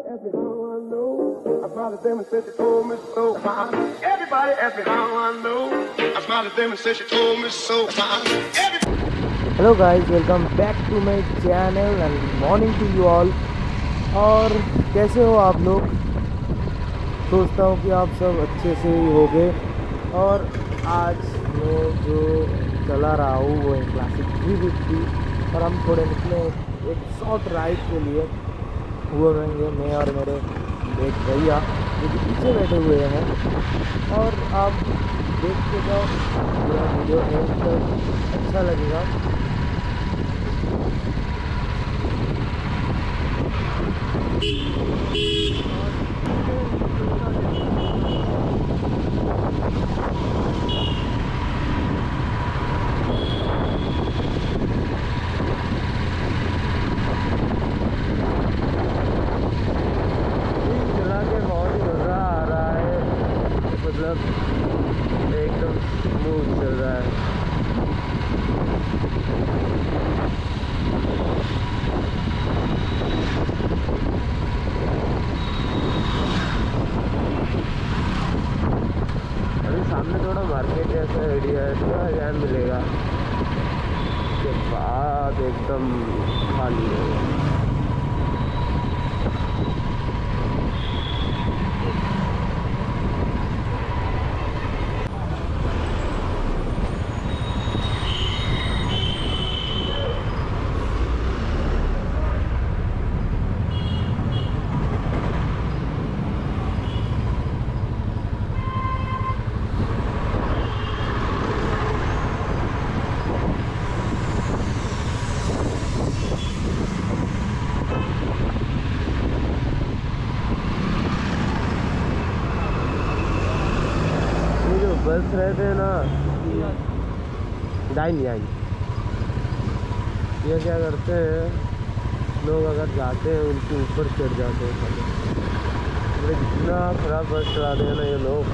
ask me how I know. I smiled at them and said she told me so. Everybody asked me how I know. I smiled at them and said she told me so. Hello guys, welcome back to my channel and morning to you all. और कैसे हो आप लोग? सोचता हूँ कि आप सब अच्छे से ही होंगे। और आज मैं जो चला रहा हूँ वो है क्लासिक 350 और हम थोड़े निकले एक शॉर्ट राइड के लिए। वो रहेंगे मैं और मेरे एक भैया जो कि पीछे बैठे हुए हैं। और आप देख के जाओ, पूरा वीडियो एंड तक अच्छा लगेगा। एकदम स्मूथ चल रहा है। अभी सामने थोड़ा मार्केट जैसा एरिया है, थोड़ा जैम मिलेगा, उसके बाद एकदम खाली है। बस रहते हैं ना, डाइन ये क्या करते हैं लोग, अगर जाते हैं उनके ऊपर चढ़ जाते हैं। इतना खराब बस चलाते हैं ना ये लोग।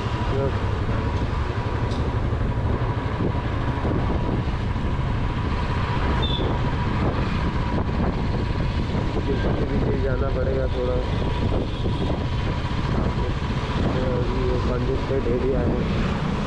पीछे जाना पड़ेगा थोड़ा, ये कंजेस्टेड एरिया है।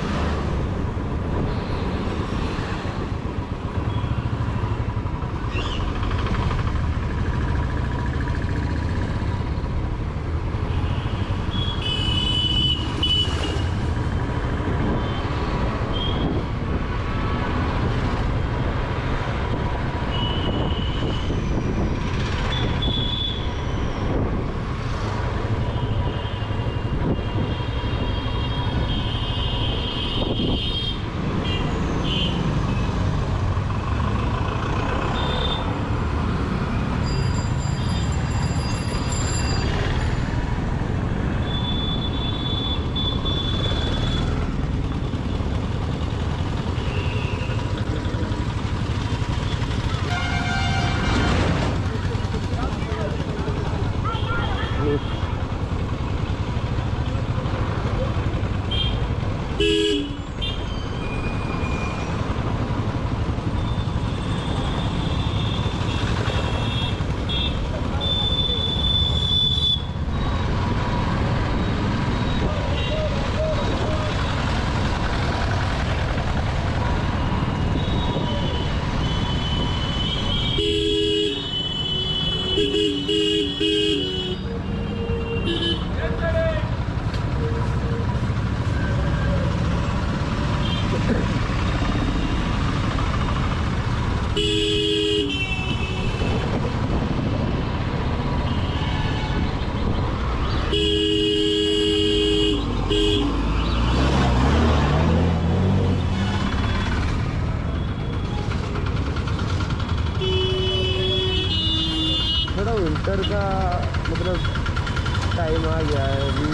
विंटर का मतलब टाइम आ गया है, अभी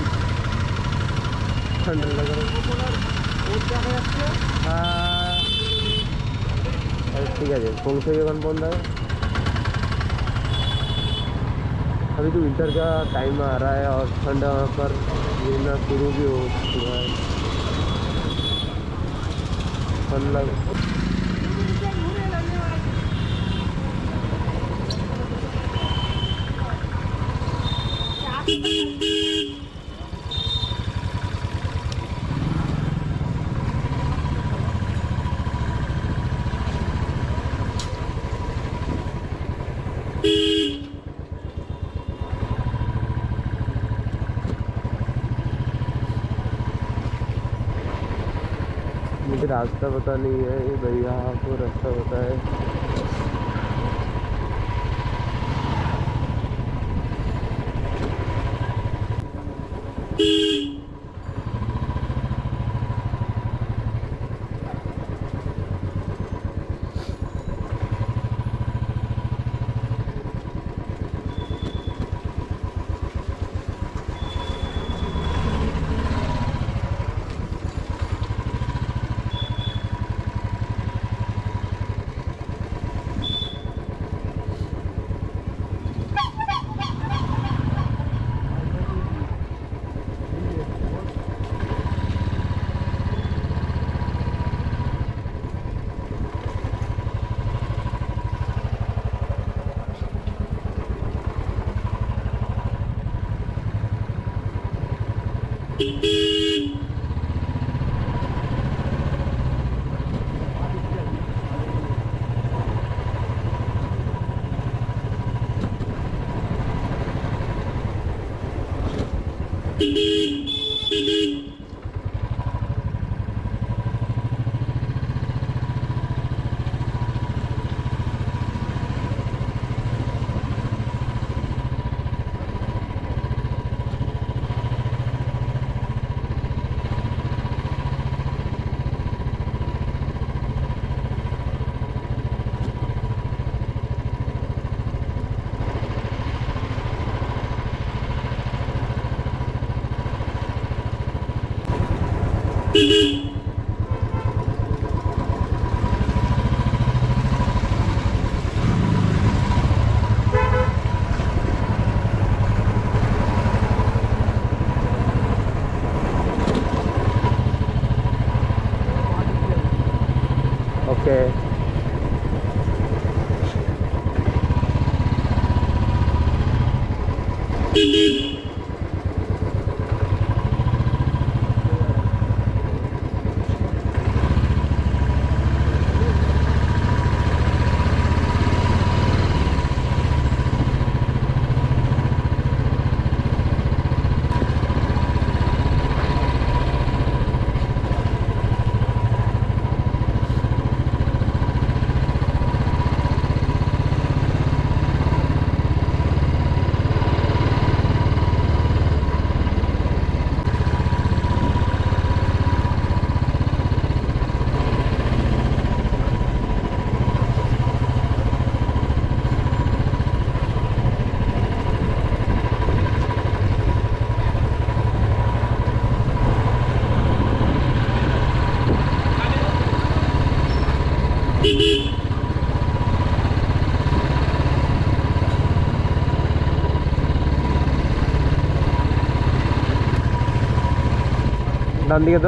ठंड लग रही है। हाँ ठीक है, कौन से कौन बंद है। अभी तो विंटर का टाइम आ रहा है और ठंड पर गिरना शुरू भी हो चुका है। ठंड लग मुझे रास्ता पता नहीं है, ये भैया आपको रास्ता पता है। Okay. डाल दिया तो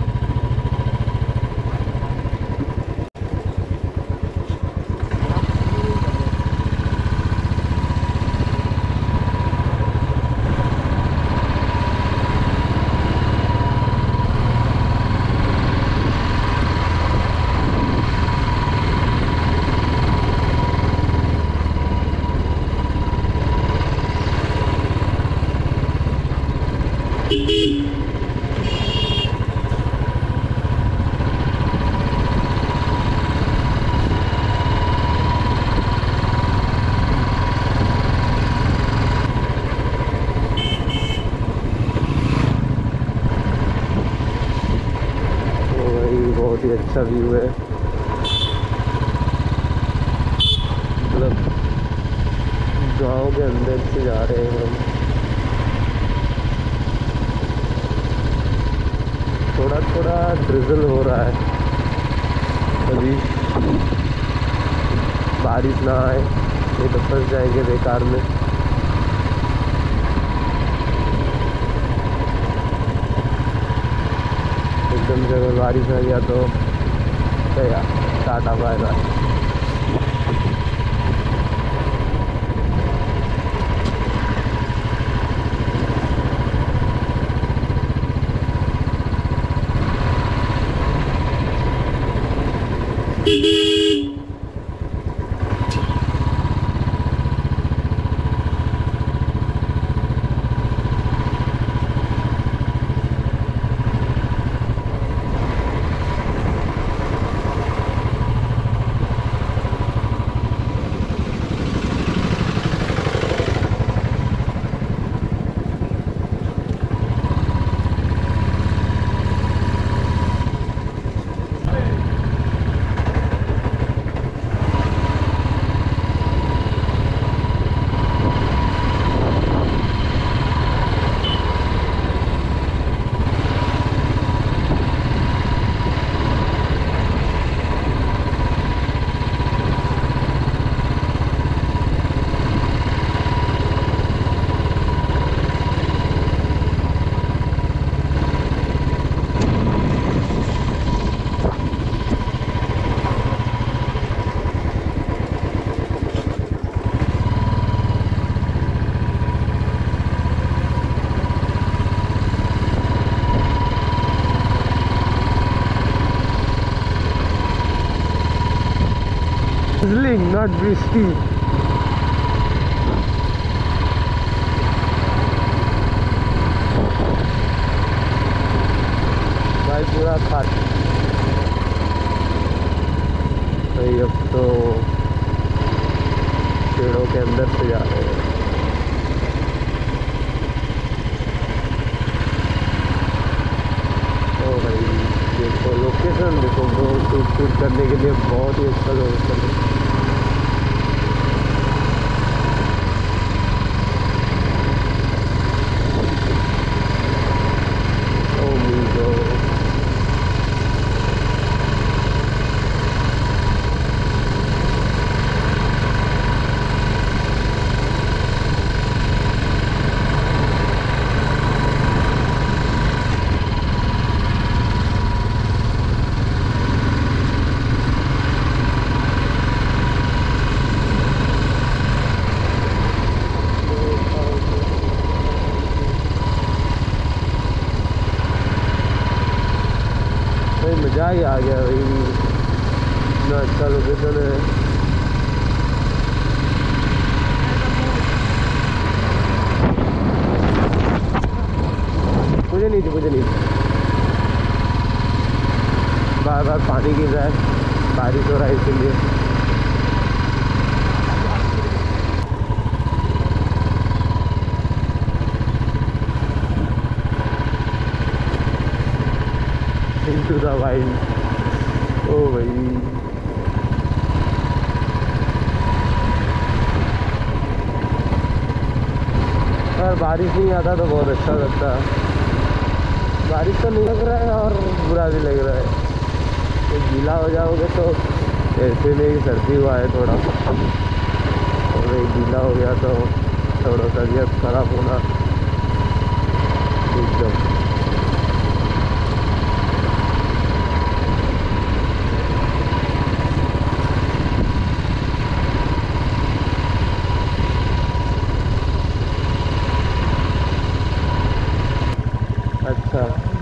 बहुत ही अच्छा व्यू है। मतलब गांव के अंदर से जा रहे हैं हम। थोड़ा थोड़ा ड्रिजल हो रहा है, अभी बारिश ना आए नहीं तो फंस जाएंगे बेकार में। एकदम से अगर बारिश आ गया तो क्या टाटा बाय बाय। नॉट वृष्टि। भाई पूरा खाली। भाई अब तो पेड़ों के अंदर से जा रहे हैं। ओ भाई देखो लोकेशन देखो, शूट करने के लिए बहुत ही अच्छा लोकेशन है। मज़ा ही आ गया भाई, इतना अच्छा लोकेशन है। मुझे नहीं थी बार बार पानी गिर रहा है, बारिश हो रहा है इसीलिए। into the wild। ओ भाई अगर बारिश नहीं आता तो बहुत अच्छा लगता। बारिश तो नहीं लग रहा है और बुरा भी लग रहा है। तो गीला हो जाओगे तो ऐसे में ही सर्दी हुआ है थोड़ा, और गीला हो गया तो थोड़ा तबीयत खराब होना एकदम। अच्छा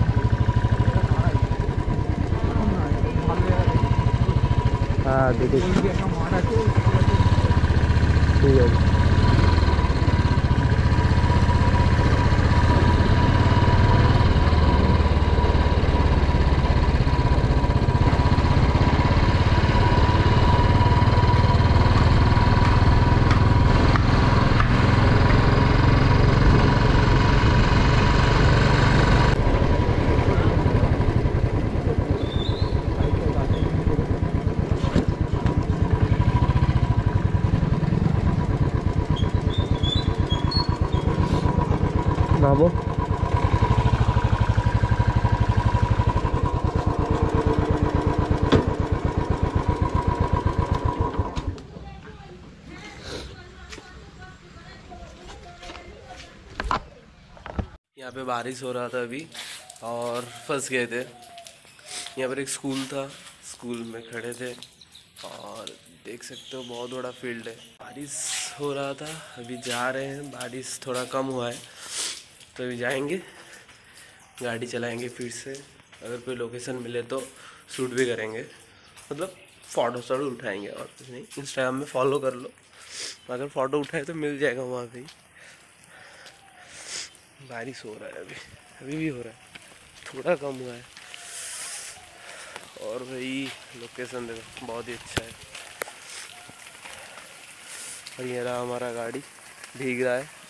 हाँ देखिए ठीक है। बाबू यहाँ पे बारिश हो रहा था अभी और फंस गए थे। यहाँ पर एक स्कूल था, स्कूल में खड़े थे और देख सकते हो बहुत बड़ा फील्ड है। बारिश हो रहा था, अभी जा रहे हैं, बारिश थोड़ा कम हुआ है तो अभी जाएंगे, गाड़ी चलाएंगे फिर से। अगर कोई लोकेशन मिले तो शूट भी करेंगे, मतलब फ़ोटो शॉटो उठाएंगे और कुछ नहीं। इंस्टाग्राम में फॉलो कर लो, अगर फ़ोटो उठाए तो मिल जाएगा वहाँ पे ही। बारिश हो रहा है अभी भी हो रहा है, थोड़ा कम हुआ है। और भाई लोकेशन देखो बहुत ही अच्छा है। और ये रहा हमारा गाड़ी, भीग रहा है।